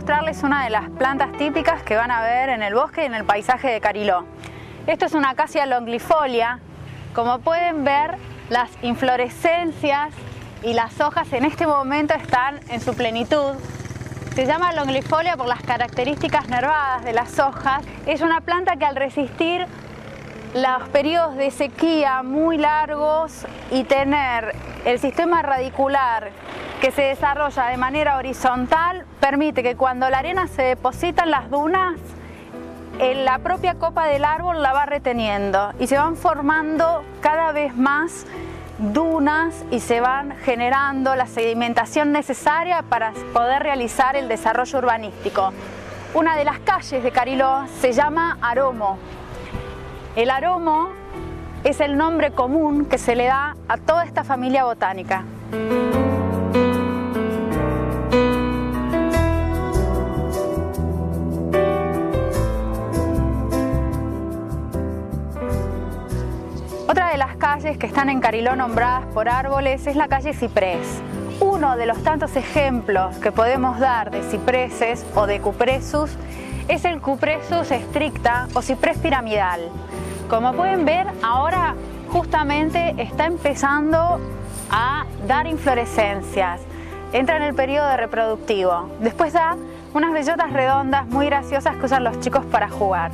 mostrarles una de las plantas típicas que van a ver en el bosque y en el paisaje de Cariló. Esto es una acacia longifolia. Como pueden ver, las inflorescencias y las hojas en este momento están en su plenitud. Se llama longifolia por las características nervadas de las hojas. Es una planta que al resistir los periodos de sequía muy largos y tener el sistema radicular que se desarrolla de manera horizontal, permite que cuando la arena se deposita en las dunas, la propia copa del árbol la va reteniendo y se van formando cada vez más dunas y se van generando la sedimentación necesaria para poder realizar el desarrollo urbanístico. Una de las calles de Cariló se llama Aromo. El aromo es el nombre común que se le da a toda esta familia botánica. Otra de las calles que están en Cariló nombradas por árboles es la calle Ciprés. Uno de los tantos ejemplos que podemos dar de cipreses o de cupresus es el Cupresus stricta o ciprés piramidal. Como pueden ver, ahora justamente está empezando a dar inflorescencias. Entra en el periodo reproductivo. Después da unas bellotas redondas muy graciosas que usan los chicos para jugar.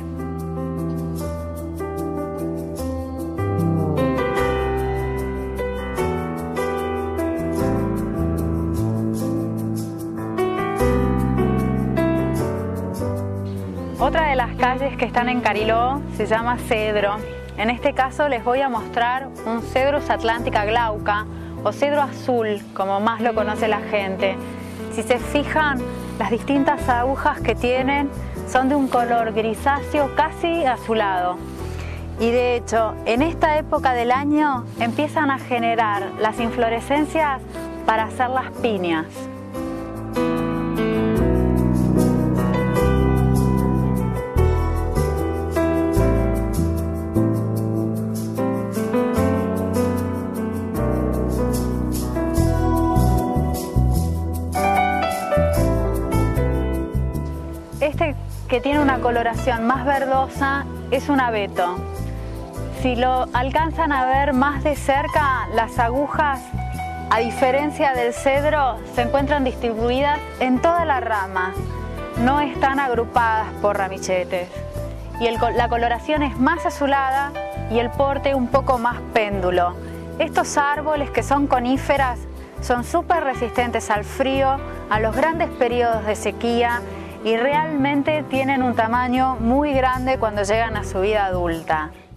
Otra de las calles que están en Cariló se llama Cedro. En este caso les voy a mostrar un Cedrus atlántica glauca o cedro azul, como más lo conoce la gente. Si se fijan, las distintas agujas que tienen son de un color grisáceo casi azulado. Y de hecho, en esta época del año empiezan a generar las inflorescencias para hacer las piñas. Este que tiene una coloración más verdosa es un abeto. Si lo alcanzan a ver más de cerca, las agujas, a diferencia del cedro, se encuentran distribuidas en toda la rama. No están agrupadas por ramichetes. Y la coloración es más azulada y el porte un poco más péndulo. Estos árboles que son coníferas son súper resistentes al frío, a los grandes periodos de sequía, y realmente tienen un tamaño muy grande cuando llegan a su vida adulta.